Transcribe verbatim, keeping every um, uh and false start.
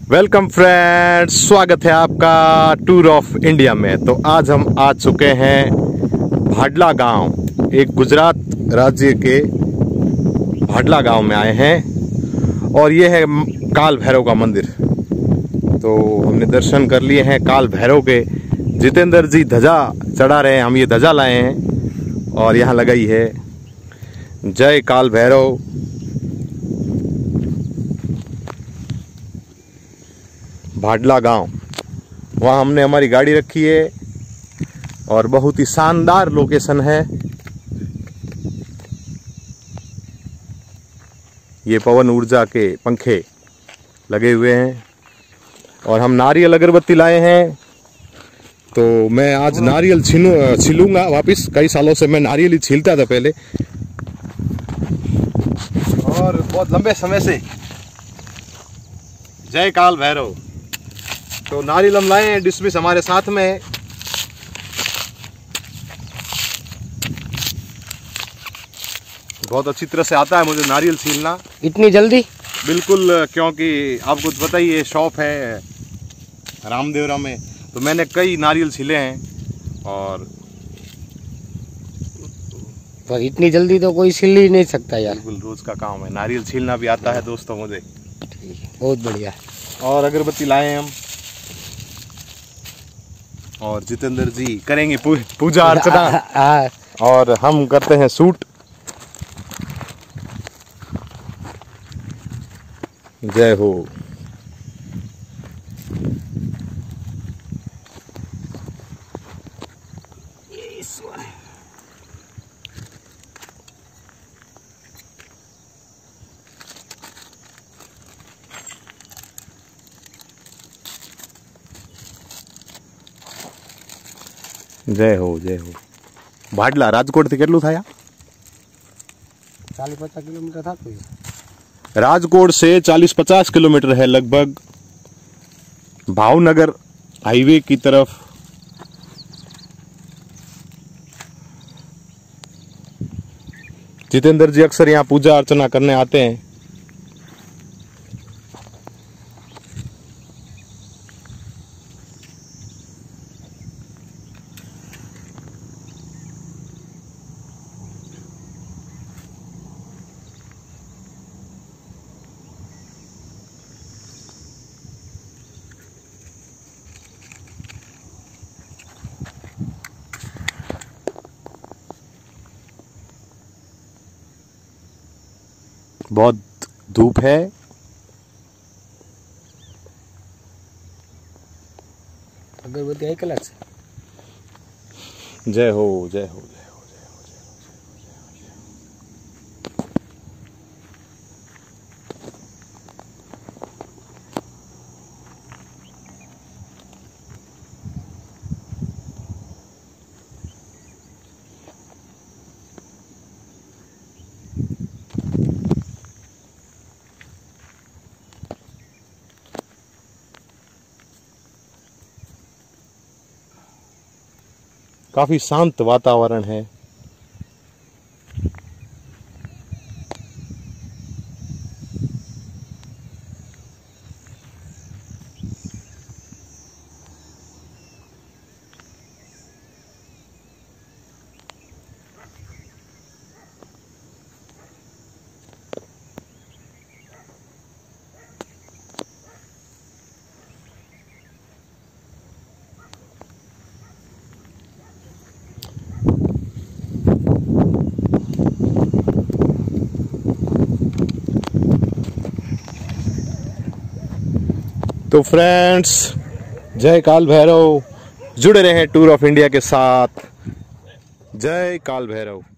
Welcome friends, स्वागत है आपका टूर ऑफ इंडिया में। तो आज हम आ चुके हैं भाडला गांव, एक गुजरात राज्य के भाडला गांव में आए हैं और ये है काल भैरव का मंदिर। तो हमने दर्शन कर लिए हैं काल भैरव के। जितेंद्र जी ध्वजा चढ़ा रहे हैं, हम ये ध्वजा लाए हैं और यहाँ लगाई है जय काल भैरव। भाडला गांव, वहाँ हमने हमारी गाड़ी रखी है और बहुत ही शानदार लोकेशन है। ये पवन ऊर्जा के पंखे लगे हुए हैं और हम नारियल अगरबत्ती लाए हैं। तो मैं आज नारियल छीनू छीलूंगा वापिस। कई सालों से मैं नारियल ही छीलता था पहले और बहुत लंबे समय से। जय काल भैरव। तो नारियल हम लाए हैं, डिस्मिस हमारे साथ में है। बहुत अच्छी तरह से आता है मुझे नारियल छीलना। इतनी जल्दी? बिल्कुल, क्योंकि आपको तो पता ही है शॉप है रामदेवरा में, तो मैंने कई नारियल छीले हैं। और पर इतनी जल्दी तो कोई छील ही नहीं सकता यार। बिल्कुल रोज का काम है, नारियल छीलना भी आता है दोस्तों मुझे। ठीक है, बहुत बढ़िया। और अगरबत्ती लाए हैं हम और जितेंद्र जी करेंगे पू, पूजा अर्चना और हम करते हैं शूट। जय हो। जय हो जय हो। भाडला राजकोट थी केटलू थाया? चालीस पचास किलोमीटर था कोई। राजकोट से चालीस पचास किलोमीटर है लगभग, भावनगर हाईवे की तरफ। जितेंद्र जी अक्सर यहाँ पूजा अर्चना करने आते हैं। बहुत धूप है। अगरबत्ती एक अलग से। जय हो जय हो जय हो जय हो जय हो। काफी शांत वातावरण है। तो फ्रेंड्स, जय काल भैरव। जुड़े रहे टूर ऑफ इंडिया के साथ। जय काल भैरव।